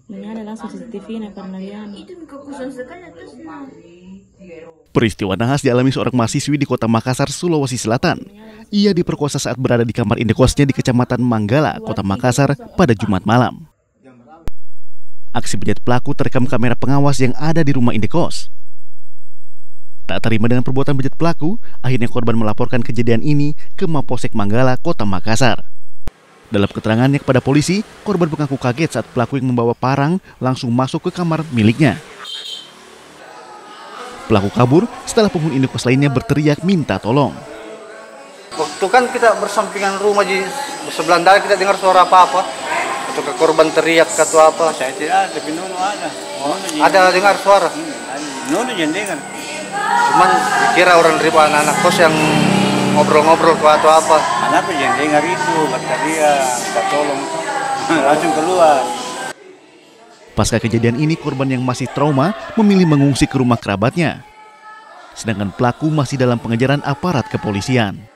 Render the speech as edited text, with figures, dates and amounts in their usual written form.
Ada langsung CCTV karena dia. Peristiwa nahas dialami seorang mahasiswi di kota Makassar, Sulawesi Selatan. Ia diperkosa saat berada di kamar indekosnya di Kecamatan Manggala, Kota Makassar pada Jumat malam. Aksi bejat pelaku terekam kamera pengawas yang ada di rumah indekos. Tak terima dengan perbuatan bejat pelaku, akhirnya korban melaporkan kejadian ini ke Mapolsek Manggala, Kota Makassar. Dalam keterangannya kepada polisi, korban mengaku kaget saat pelaku yang membawa parang langsung masuk ke kamar miliknya. Pelaku kabur setelah penghuni indekos lainnya berteriak minta tolong. Waktu kan kita bersampingan rumah di sebelah dari kita dengar suara apa-apa. Atau korban teriak atau apa. Saya tidak, tapi Nono ada. Ada dengar suara. Nono jangan dengar. Cuman dikira orang ribuan anak kos yang ngobrol-ngobrol atau apa. Kenapa jangan dengar itu, kata dia, minta tolong. Langsung keluar. Pasca kejadian ini, korban yang masih trauma memilih mengungsi ke rumah kerabatnya. Sedangkan pelaku masih dalam pengejaran aparat kepolisian.